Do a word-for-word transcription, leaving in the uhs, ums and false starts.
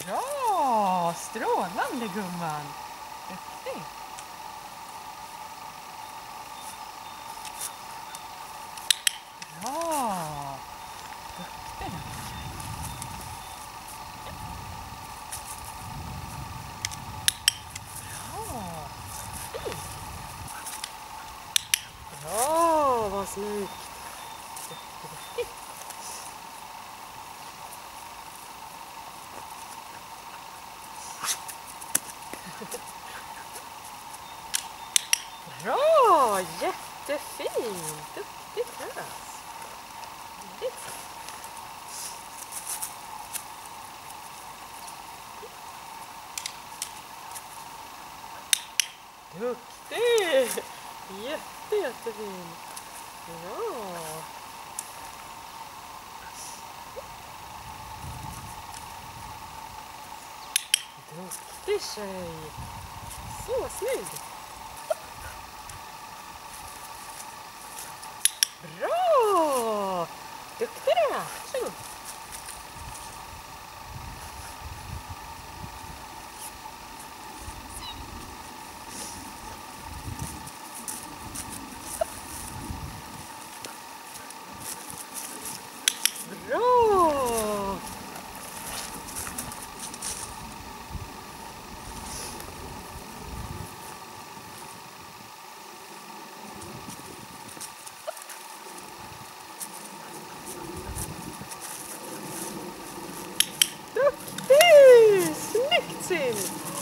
Bra! Strålande gumman! Duktig! Bra! Duktig! Bra! Fint! Bra! Vad snyggt! Duktig, duktig! Bra! Jättefint! Duktigt Tös! Väldigt fint! Duktig! Jätte, jättefint! Bra! Duktig tjej! Så snygg! Bra! Duktig du är! Varsågod! Bra! Duktig! Snyggt Sim!